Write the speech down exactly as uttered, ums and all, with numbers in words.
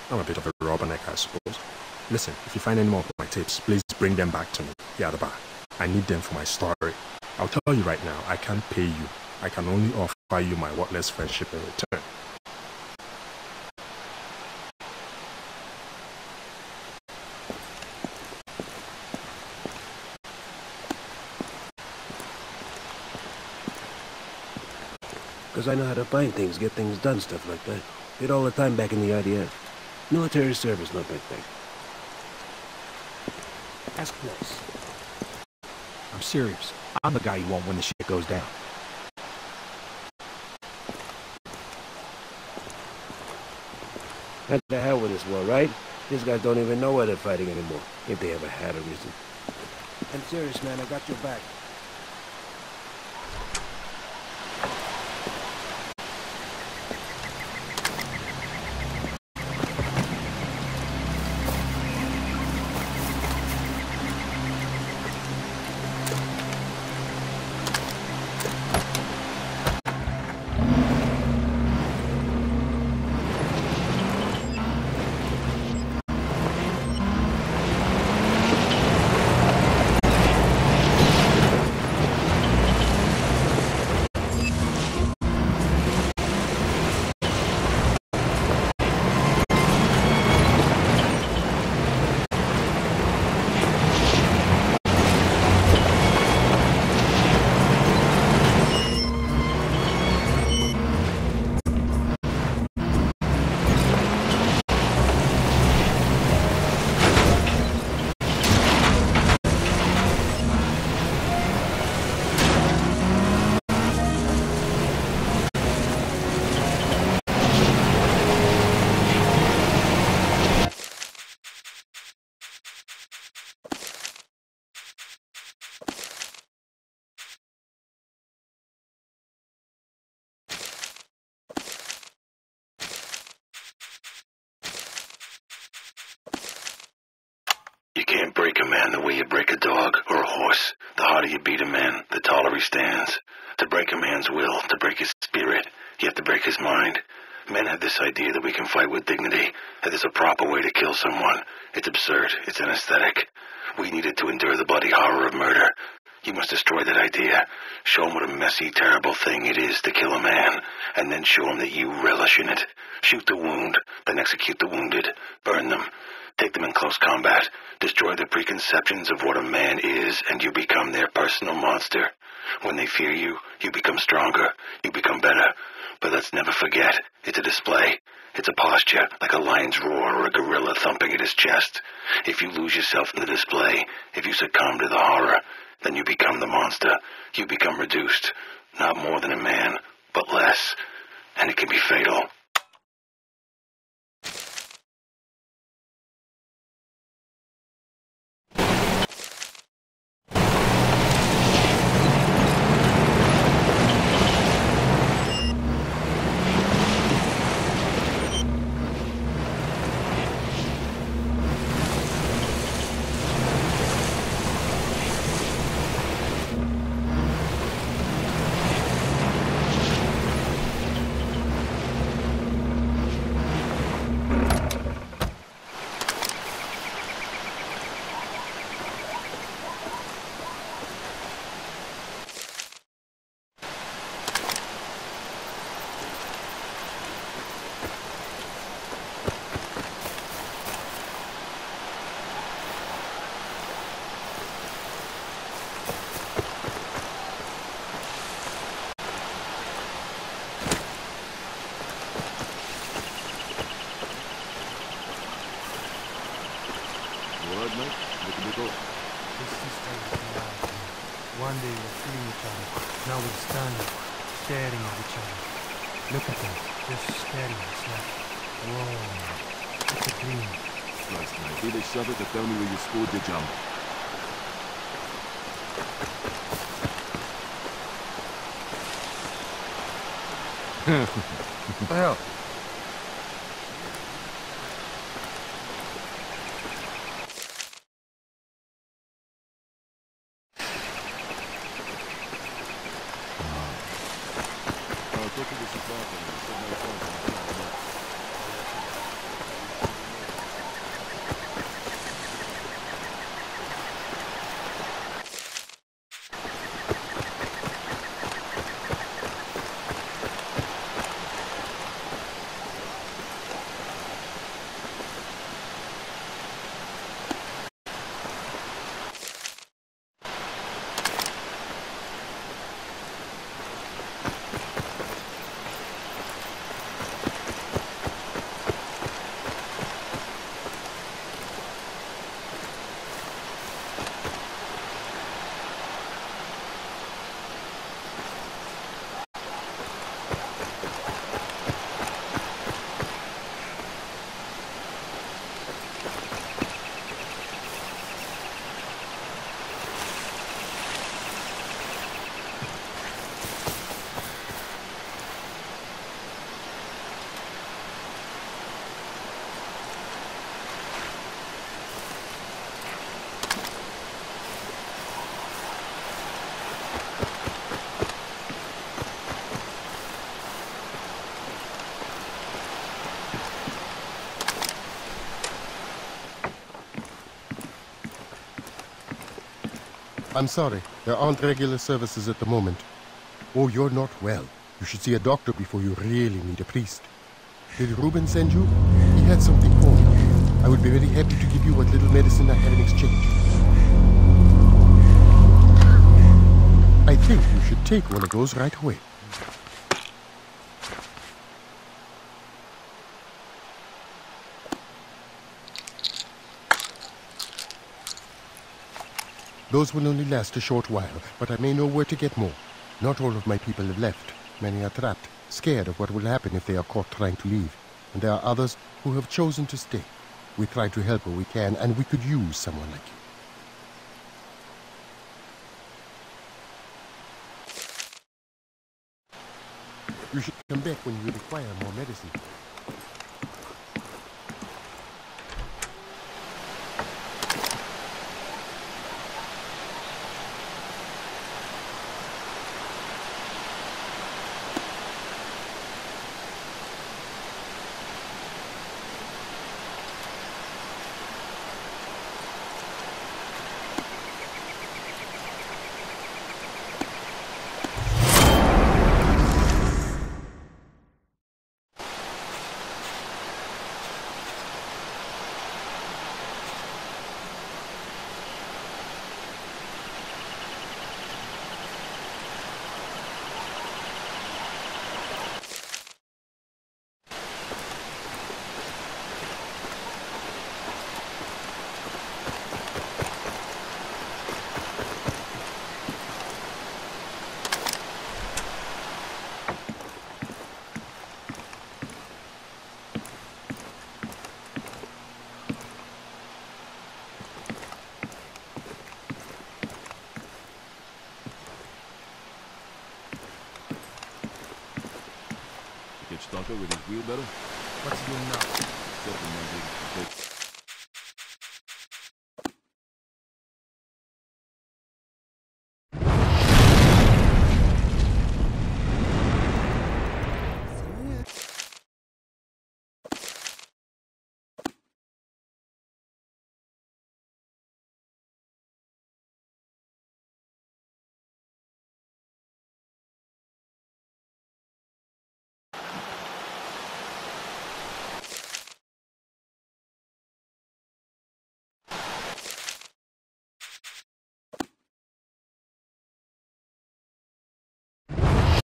I'm a bit of a rubberneck, I suppose. Listen, if you find any more of my tapes, please bring them back to me. Yeah, the bar. I need them for my story. I'll tell you right now, I can't pay you. I can only offer you my worthless friendship in return. Because I know how to find things, get things done, stuff like that. Did all the time back in the I D F. Military service, no big thing. Ask less. I'm serious. I'm the guy you want when the shit goes down. What the hell with this war, right? These guys don't even know why they're fighting anymore, if they ever had a reason. I'm serious, man. I got your back. You can't break a man the way you break a dog or a horse. The harder you beat a man, the taller he stands. To break a man's will, to break his spirit, you have to break his mind. Men have this idea that we can fight with dignity, that there's a proper way to kill someone. It's absurd. It's anesthetic. We needed to endure the bloody horror of murder. You must destroy that idea. Show him what a messy, terrible thing it is to kill a man, and then show him that you relish in it. Shoot the wound, then execute the wounded. Burn them. Take them in close combat. Destroy their preconceptions of what a man is, and you become their personal monster. When they fear you, you become stronger. You become better. But let's never forget, it's a display. It's a posture, like a lion's roar or a gorilla thumping at his chest. If you lose yourself in the display, if you succumb to the horror, then you become the monster. You become reduced. Not more than a man, but less. And it can be fatal. One day we're seeing each other. Now we're standing, staring at each other. Look at them, just staring. It's like, whoa, it's a dream. Christ, mate, do they shove it to tell me where you scored your jump? What the hell? I'm sorry. There aren't regular services at the moment. Oh, you're not well. You should see a doctor before you really need a priest. Did Reuben send you? He had something for me. I would be very happy to give you what little medicine I have in exchange. I think you should take one of those right away. Those will only last a short while, but I may know where to get more. Not all of my people have left. Many are trapped, scared of what will happen if they are caught trying to leave. And there are others who have chosen to stay. We try to help where we can, and we could use someone like you. You should come back when you require more medicine. Get Stalker with his wheelbarrow? What's he doing now?